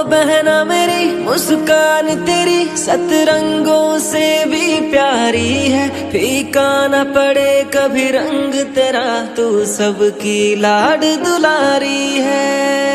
बहना मेरी मुस्कान तेरी सतरंगों से भी प्यारी है। फीका न पड़े कभी रंग तेरा, तू सबकी लाड दुलारी है।